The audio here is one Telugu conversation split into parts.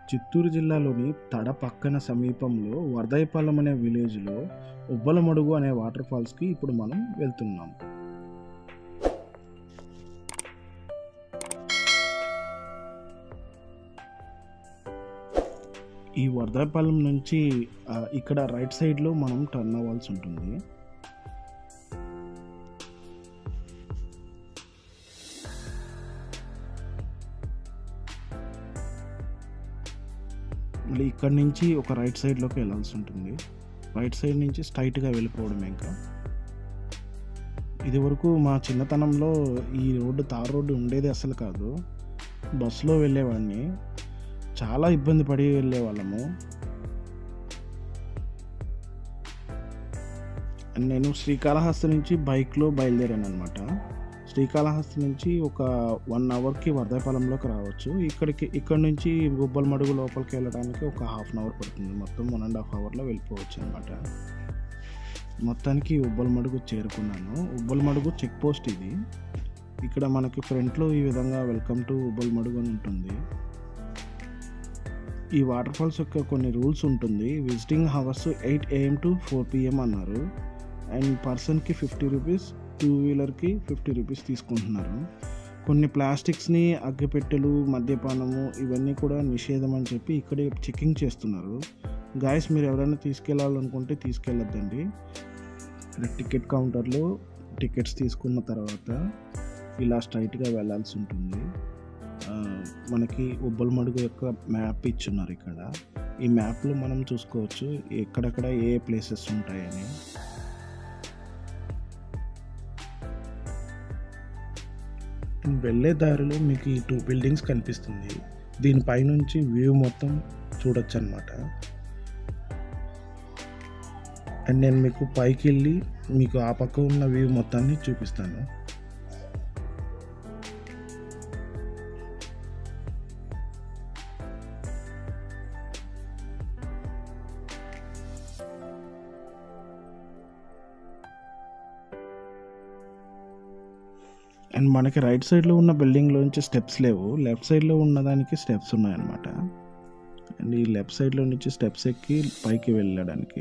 చిత్తూరు జిల్లాలోని తడ పక్కన సమీపంలో వర్ధాయపాలెం అనే విలేజ్లో ఉబ్బలమడుగు అనే వాటర్ ఫాల్స్కి ఇప్పుడు మనం వెళ్తున్నాం. ఈ వర్ధాయపాలెం నుంచి ఇక్కడ రైట్ సైడ్లో మనం టర్న్ అవ్వాల్సి ఉంటుంది. మళ్ళీ ఇక్కడ నుంచి ఒక రైట్ సైడ్లోకి వెళ్ళాల్సి ఉంటుంది. రైట్ సైడ్ నుంచి స్ట్రైట్గా వెళ్ళిపోవడం. ఇంకా ఇది వరకు మా చిన్నతనంలో ఈ రోడ్డు తార్ రోడ్డు ఉండేది అసలు కాదు. బస్సులో వెళ్ళేవాడిని, చాలా ఇబ్బంది పడి వెళ్ళేవాళ్ళము. నేను శ్రీకాళహస్తి నుంచి బైక్లో బయలుదేరాను అనమాట. శ్రీకాళహస్తి నుంచి ఒక 1 అవర్కి వర్ధాయపాలెంలోకి రావచ్చు. ఇక్కడ నుంచి ఉబ్బలమడుగు లోపలికి వెళ్ళడానికి ఒక 1/2 అవర్ పడుతుంది. మొత్తం 1.5 అవర్లో వెళ్ళిపోవచ్చు అనమాట. మొత్తానికి ఉబ్బలమడుగు చేరుకున్నాను. ఉబ్బలమడుగు చెక్ పోస్ట్ ఇది. ఇక్కడ మనకి ఫ్రంట్లో ఈ విధంగా వెల్కమ్ టు ఉబ్బలమడుగు అని ఉంటుంది. ఈ వాటర్ ఫాల్స్ యొక్క కొన్ని రూల్స్ ఉంటుంది. Visiting hours 8 AM to 4 PM అన్నారు. అండ్ పర్సన్కి 50 రూపీస్, 2 వీలర్కి 50 రూపీస్ తీసుకుంటున్నారు. కొన్ని ప్లాస్టిక్స్ని, అగ్గిపెట్టెలు, మద్యపానము ఇవన్నీ కూడా నిషేధం అని చెప్పి ఇక్కడే చెకింగ్ చేస్తున్నారు. గాయస్, మీరు ఎవరైనా తీసుకెళ్ళాలనుకుంటే తీసుకెళ్ళొద్దండి. ఇక్కడ టికెట్ కౌంటర్లో టికెట్స్ తీసుకున్న తర్వాత ఇలా స్ట్రైట్గా వెళ్ళాల్సి ఉంటుంది. మనకి ఉబ్బలమడుగు యొక్క మ్యాప్ ఇచ్చున్నారు ఇక్కడ. ఈ మ్యాప్లో మనం చూసుకోవచ్చు ఎక్కడెక్కడ ఏ ప్లేసెస్ ఉంటాయని. వెళ్ళే దారిలో మీకు ఈ 2 బిల్డింగ్స్ కనిపిస్తుంది. దీనిపైనుంచి వ్యూ మొత్తం చూడొచ్చు అన్నమాట. అండ్ నేను మీకు పైకి వెళ్ళి మీకు ఆ పక్క ఉన్న వ్యూ మొత్తాన్ని చూపిస్తాను. అండ్ మనకి రైట్ సైడ్లో ఉన్న బిల్డింగ్లోంచి స్టెప్స్ లేవు, లెఫ్ట్ సైడ్లో ఉన్నదానికి స్టెప్స్ ఉన్నాయన్నమాట. అండ్ ఈ లెఫ్ట్ సైడ్లో నుంచి స్టెప్స్ ఎక్కి పైకి వెళ్ళడానికి.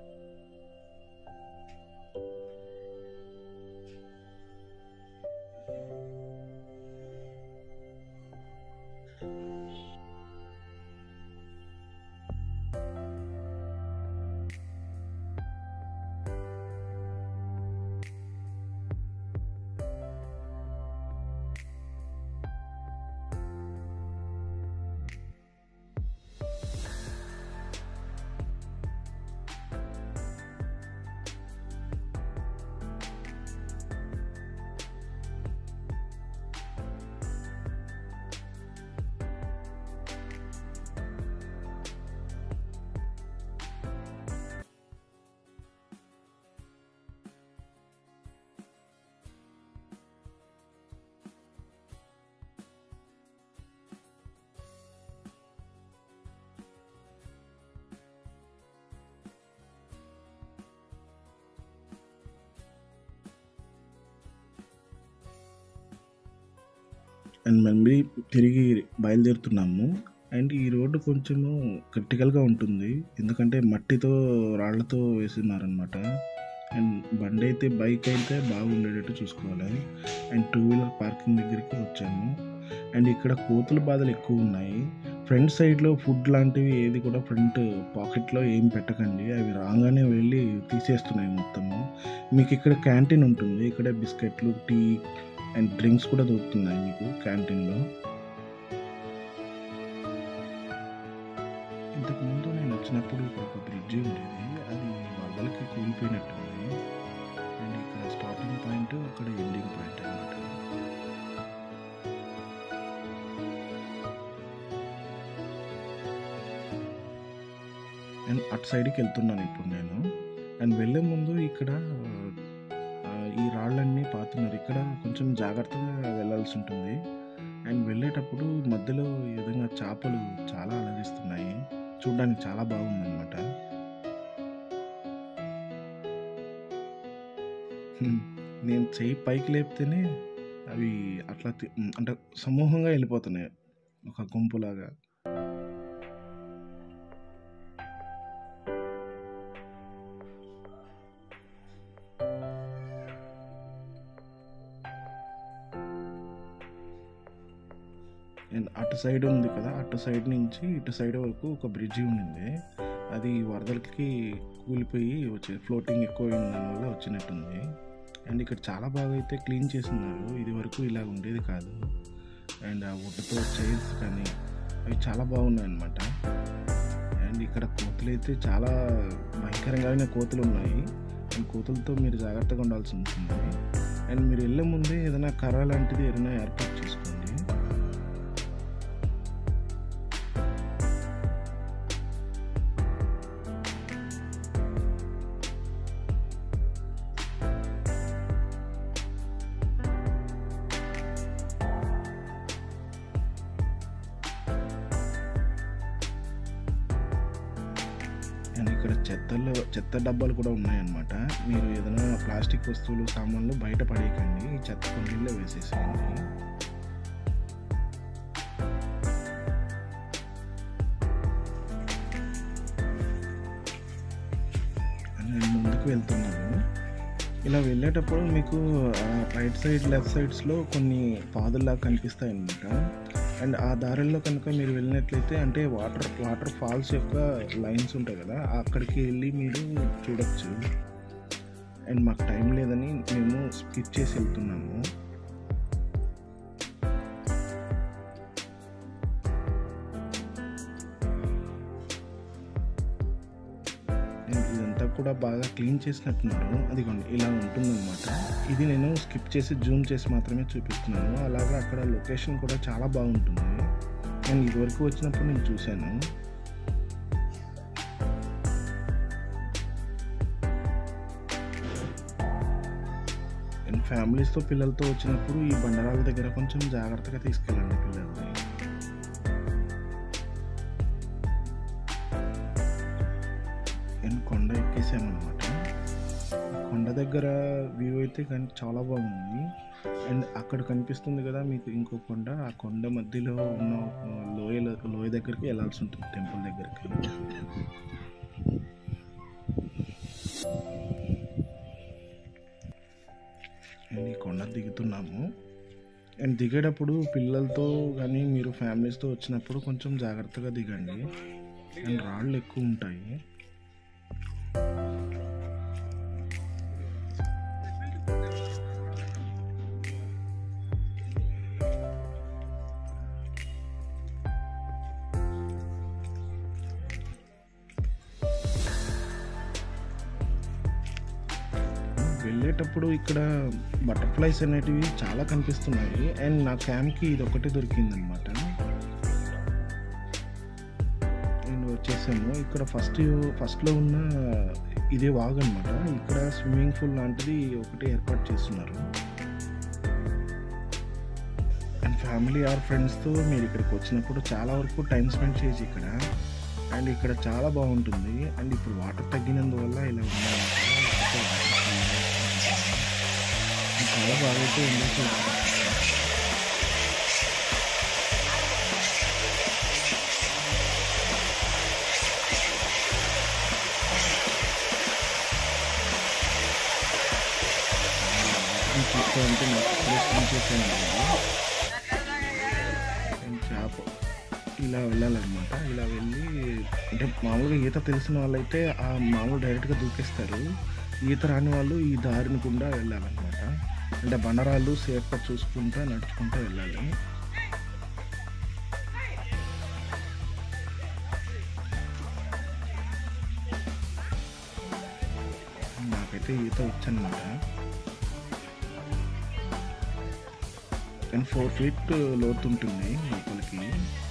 అండ్ మళ్ళీ తిరిగి బయలుదేరుతున్నాము. అండ్ ఈ రోడ్డు కొంచెము క్రిటికల్గా ఉంటుంది, ఎందుకంటే మట్టితో రాళ్లతో వేస్తున్నారనమాట. అండ్ బండి అయితే, బైక్ అయితే బాగుండేటట్టు చూసుకోవాలి. అండ్ 2 వీలర్ పార్కింగ్ దగ్గరికి వచ్చాము. అండ్ ఇక్కడ కోతుల బాధలు ఎక్కువ ఉన్నాయి. ఫ్రంట్ సైడ్లో ఫుడ్ లాంటివి ఏది కూడా ఫ్రంట్ పాకెట్లో ఏం పెట్టకండి, అవి రాగానే వెళ్ళి తీసేస్తున్నాయి మొత్తము. మీకు ఇక్కడ క్యాంటీన్ ఉంటుంది. ఇక్కడ బిస్కెట్లు, టీ అండ్ డ్రింక్స్ కూడా దొరుకుతున్నాయి మీకు క్యాంటీన్లో. ఇంతకుముందు నేను వచ్చినప్పుడు ఇక్కడ ఒక బ్రిడ్జి ఉండేది, అది వరదలకి కూలిపోయినట్టుంది. అండ్ ఇక్కడ స్టార్టింగ్ పాయింట్, అక్కడ ఎండింగ్ పాయింట్ అన్నమాట. అండ్ అటు సైడ్కి వెళ్తున్నాను ఇప్పుడు నేను. అండ్ వెళ్ళే ముందు ఇక్కడ ఈ రాళ్ళన్నీ పాతున్నారు. ఇక్కడ కొంచెం జాగ్రత్తగా వెళ్ళాల్సి ఉంటుంది. అండ్ వెళ్ళేటప్పుడు మధ్యలో ఈ విధంగా చేపలు చాలా అలరిస్తున్నాయి, చూడడానికి చాలా బాగుందన్నమాట. నేను చెయ్యి పైకి లేపితేనే అవి అట్లా అంటే సమూహంగా వెళ్ళిపోతున్నాయి, ఒక గుంపులాగా. అండ్ అటు సైడ్ ఉంది కదా, అటు సైడ్ నుంచి ఇటు సైడ్ వరకు ఒక బ్రిడ్జి ఉండింది. అది వరదలకి కూలిపోయి ఫ్లోటింగ్ ఎక్కువ అయిన దానివల్ల వచ్చినట్టుంది. అండ్ ఇక్కడ చాలా బాగా అయితే క్లీన్ చేస్తున్నారు. ఇది వరకు ఇలా ఉండేది కాదు. అండ్ ఆ వుడ్తో చైర్స్ కానీ అవి చాలా బాగున్నాయి అన్నమాట. అండ్ ఇక్కడ కోతులు అయితే చాలా భయంకరంగానే కోతులు ఉన్నాయి. అండ్ కోతులతో మీరు జాగ్రత్తగా ఉండాల్సి ఉంటుంది. అండ్ మీరు వెళ్ళే ముందే ఏదైనా కర్ర లాంటిది ఏదైనా ఏర్పాటు చేసుకోండి. అండ్ ఇక్కడ చెత్త డబ్బాలు కూడా ఉన్నాయన్నమాట. మీరు ఏదైనా ప్లాస్టిక్ వస్తువులు సామాన్లు బయట పడేయకండి, ఈ చెత్త కుండీల్లో వేసేసేయండి. నేను ముందుకు వెళ్తున్నాను. ఇలా వెళ్ళేటప్పుడు మీకు రైట్ సైడ్ లెఫ్ట్ సైడ్స్లో కొన్ని పాదుల్లాగా కనిపిస్తాయి అన్నమాట. అండ్ ఆ దారుల్లో కనుక మీరు వెళ్ళినట్లయితే అంటే వాటర్ ఫాల్స్ యొక్క లైన్స్ ఉంటాయి కదా, అక్కడికి వెళ్ళి మీరు చూడొచ్చు. అండ్ మాకు టైం లేదని మేము స్కిప్ చేసి వెళ్తున్నాము. ఇదంతా కూడా బాగా క్లీన్ చేసినట్టున్నారు. అదిగోండి ఇలా ఉంటుందన్నమాట. ఇది నేను స్కిప్ చేసి జూమ్ చేసి మాత్రమే చూపిస్తున్నాను. అలాగే అక్కడ లొకేషన్ కూడా చాలా బాగుంటుంది. నేను ఇదివరకు వచ్చినప్పుడు నేను చూశాను. అండ్ ఫ్యామిలీస్తో పిల్లలతో వచ్చినప్పుడు ఈ బండరాల దగ్గర కొంచెం జాగ్రత్తగా తీసుకెళ్ళండి పిల్లల్ని. అండ్ కొండ ఎక్కేసామన్నమాట. కొండ దగ్గర వ్యూ అయితే కానీ చాలా బాగుంది. అండ్ అక్కడ కనిపిస్తుంది కదా మీకు ఇంకో కొండ, ఆ కొండ మధ్యలో ఉన్న లోయ దగ్గరికి వెళ్ళాల్సి ఉంటుంది, టెంపుల్ దగ్గరికి. అండ్ ఈ కొండ దిగుతున్నాము. అండ్ దిగేటప్పుడు పిల్లలతో కానీ మీరు ఫ్యామిలీస్తో వచ్చినప్పుడు కొంచెం జాగ్రత్తగా దిగండి. అండ్ రాళ్ళు ఎక్కువ ఉంటాయి. వెళ్ళేటప్పుడు ఇక్కడ బటర్ఫ్లైస్ అనేటివి చాలా కనిపిస్తున్నాయి. అండ్ నా క్యామ్కి ఇది ఒకటి దొరికిందనమాట. నేను వచ్చేసాము. ఇక్కడ ఫస్ట్లో ఉన్న ఇదే వాగ్ అనమాట. ఇక్కడ స్విమ్మింగ్ పూల్ లాంటిది ఒకటి ఏర్పాటు చేస్తున్నారు. అండ్ ఫ్యామిలీ ఆర్ ఫ్రెండ్స్తో మీరు ఇక్కడికి వచ్చినప్పుడు చాలా వరకు టైం స్పెండ్ చేయొచ్చు ఇక్కడ. అండ్ ఇక్కడ చాలా బాగుంటుంది. అండ్ ఇప్పుడు వాటర్ తగ్గినందువల్ల ఇలా ఉన్నాయి. చాలా బాగా అయితే ఉంది. చూసుకోవాలంటే చేప ఇలా వెళ్ళాలన్నమాట. ఇలా వెళ్ళి అంటే మామూలుగా ఈత తెలిసిన వాళ్ళైతే ఆ మామూలు డైరెక్ట్గా దూకేస్తారు. ఈత రాని వాళ్ళు ఈ దారిని గుండా వెళ్ళాలన్నమాట. అంటే బండరాళ్ళు సేఫ్గా చూసుకుంటూ నడుచుకుంటూ వెళ్ళాలి. నాకైతే ఈత వచ్చనమాట. అండ్ 4 feet లోతు ఉంటుంది లోపలికి.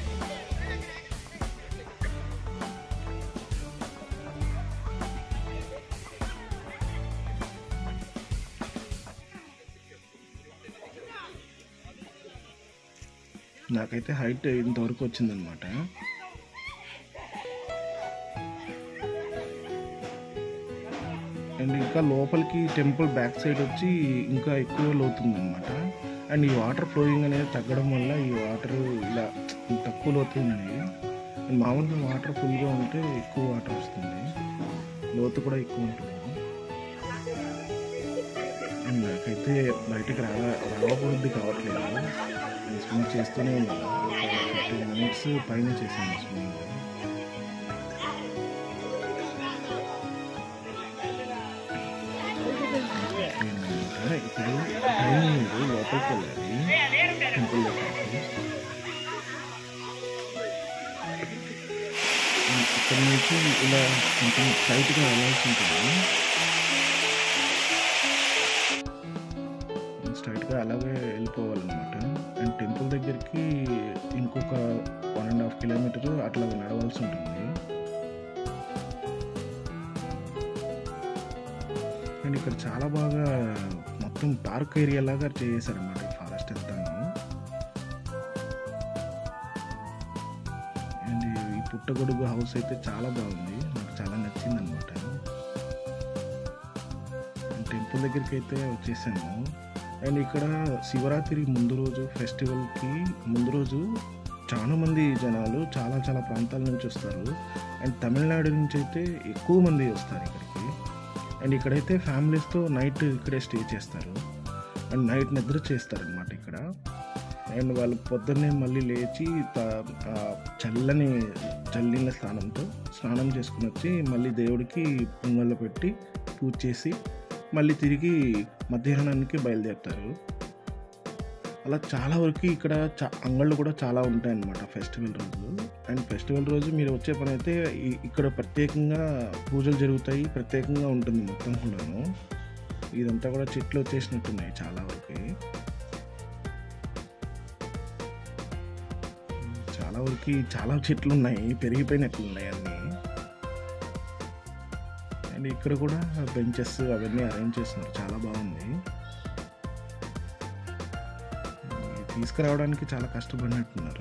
నాకైతే హైట్ ఇంతవరకు వచ్చిందనమాట. అండ్ ఇంకా లోపలికి టెంపుల్ బ్యాక్ సైడ్ వచ్చి ఇంకా ఎక్కువ లోతుందనమాట. అండ్ ఈ వాటర్ ఫ్లోయింగ్ అనేది తగ్గడం వల్ల ఈ వాటర్ ఇలా తక్కువ లోతు ఉన్నాయి. అండ్ మామూలుగా వాటర్ ఫుల్గా ఉంటే ఎక్కువ వాటర్ వస్తుంది, లోతు కూడా ఎక్కువ ఉంటుంది. అండ్ నాకైతే బయటికి రావబుద్ధి కావట్లేదు. స్విమ్ చేస్తూనే ఉన్నాను. ఒక 15 మినిట్స్ పైన చేశాను స్విమ్మింగ్. ఇప్పుడు మీరు లోపలికి వెళ్ళాలి టెంపుల్ దగ్గరికి. ఇక్కడ నుంచి ఇలా కొంచెం టైట్గా వెళ్ళాల్సి ఉంటుంది. స్ట్రైట్గా అలాగే వెళ్ళిపోవాలన్నమాట. అండ్ టెంపుల్ దగ్గరికి ఇంకొక 1.5 కిలోమీటర్ అట్లా నడవాల్సి ఉంటుంది. అండ్ ఇక్కడ చాలా బాగా మొత్తం పార్క్ ఏరియా లాగా చేశారన్నమాట ఈ ఫారెస్ట్ అంతాను. అండ్ ఈ పుట్టగొడుగు హౌస్ అయితే చాలా బాగుంది, నాకు చాలా నచ్చింది అనమాట. టెంపుల్ దగ్గరికి అయితే వచ్చేసాము. అండ్ ఇక్కడ శివరాత్రి ముందు రోజు, ఫెస్టివల్కి ముందు రోజు చాలామంది జనాలు చాలా ప్రాంతాల నుంచి వస్తారు. అండ్ తమిళనాడు నుంచి అయితే ఎక్కువ మంది వస్తారు ఇక్కడికి. అండ్ ఇక్కడైతే ఫ్యామిలీస్తో నైట్ ఇక్కడే స్టే చేస్తారు అండ్ నైట్ నిద్ర చేస్తారనమాట ఇక్కడ. అండ్ వాళ్ళు పొద్దున్నే మళ్ళీ లేచి చల్లీళ్ళ స్నానం చేసుకుని వచ్చి మళ్ళీ దేవుడికి పొంగళ్ళు పెట్టి పూజ చేసి మళ్ళీ తిరిగి మధ్యాహ్నానికి బయలుదేరుతారు. అలా చాలా వరకు ఇక్కడ అంగళ్ళు కూడా చాలా ఉంటాయన్నమాట ఫెస్టివల్ రోజు. అండ్ ఫెస్టివల్ రోజు మీరు వచ్చే పని అయితే ఇక్కడ ప్రత్యేకంగా పూజలు జరుగుతాయి, ప్రత్యేకంగా ఉంటుంది మొత్తం కూడాను. ఇదంతా కూడా చెట్లు వచ్చేసినట్టున్నాయి చాలా వరకు. చాలా చెట్లు ఉన్నాయి, పెరిగిపోయినట్లు ఉన్నాయి అన్నీ. అండ్ ఇక్కడ కూడా బెంచెస్ అవన్నీ అరేంజ్ చేస్తున్నారు, చాలా బాగుంది. తీసుకురావడానికి చాలా కష్టపడినట్టున్నారు.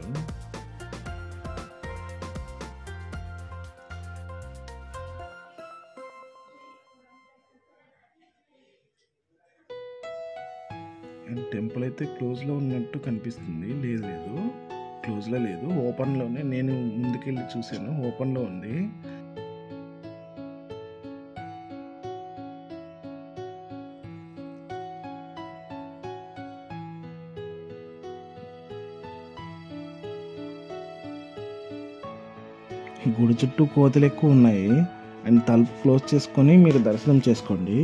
అండ్ టెంపుల్ అయితే క్లోజ్లో ఉన్నట్టు కనిపిస్తుంది. లేదు క్లోజ్లో లేదు, ఓపెన్లోనే. నేను ముందుకెళ్ళి చూశాను, ఓపెన్లో ఉంది. గుడి చుట్టూ కోతులు ఎక్కువ ఉన్నాయి. అండ్ తలుపు క్లోజ్ చేసుకొని మీరు దర్శనం చేసుకోండి.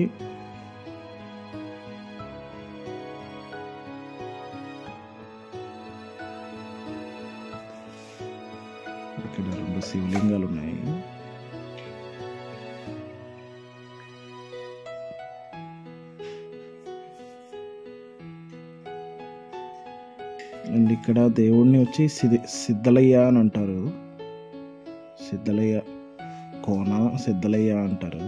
ఇక్కడ 2 శివలింగాలు ఉన్నాయి. అండ్ ఇక్కడ దేవుడిని వచ్చి సిద్ధలయ్య అని అంటారు. సిద్ధలయ్య కోన సిద్ధలయ్య అంటారు.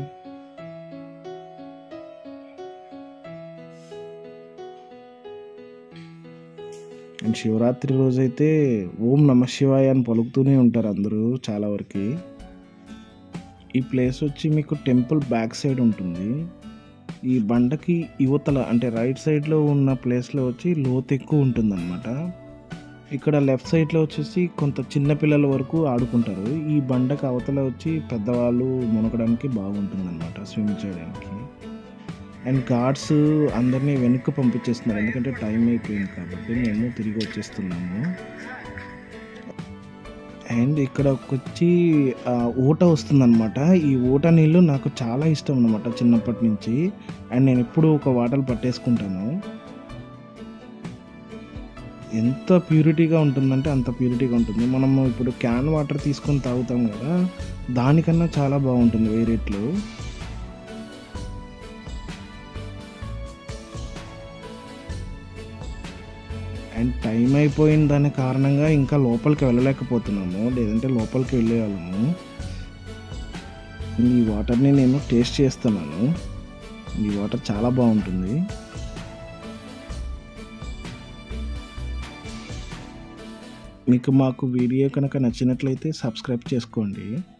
అండ్ శివరాత్రి రోజైతే ఓం నమ శివాయ అని పలుకుతూనే ఉంటారు అందరూ చాలా వరకు. ఈ ప్లేస్ వచ్చి మీకు టెంపుల్ బ్యాక్ సైడ్ ఉంటుంది. ఈ బండకి యువతల అంటే రైట్ సైడ్లో ఉన్న ప్లేస్లో వచ్చి లోతు ఎక్కువ ఉంటుందన్నమాట. ఇక్కడ లెఫ్ట్ సైడ్లో వచ్చేసి కొంత చిన్నపిల్లల వరకు ఆడుకుంటారు. ఈ బండకి అవతల వచ్చి పెద్దవాళ్ళు మునగడానికి బాగుంటుంది అనమాట, స్విమ్ చేయడానికి. అండ్ గార్డ్స్ అందరినీ వెనక్కి పంపించేస్తున్నారు, ఎందుకంటే టైం అయిపోయింది కాబట్టి. మేము తిరిగి వచ్చేస్తున్నాము. అండ్ ఇక్కడ వచ్చి ఊట వస్తుందన్నమాట. ఈ ఊట నీళ్ళు నాకు చాలా ఇష్టం అన్నమాట చిన్నప్పటి నుంచి. అండ్ నేను ఎప్పుడు ఒక వాటర్ పట్టేసుకుంటాను. ఎంత ప్యూరిటీగా ఉంటుందంటే అంత ప్యూరిటీగా ఉంటుంది. మనము ఇప్పుడు క్యాన్ వాటర్ తీసుకొని తాగుతాం కదా, దానికన్నా చాలా బాగుంటుంది వేరేట్లు. అండ్ టైం అయిపోయిన దాని కారణంగా ఇంకా లోపలికి వెళ్ళలేకపోతున్నాము, లేదంటే లోపలికి వెళ్ళేవాళ్ళము. ఈ వాటర్ని నేను టేస్ట్ చేస్తున్నాను. ఈ వాటర్ చాలా బాగుంటుంది. మీకు మాకు వీడియో కనుక నచ్చినట్లయితే సబ్స్క్రైబ్ చేసుకోండి.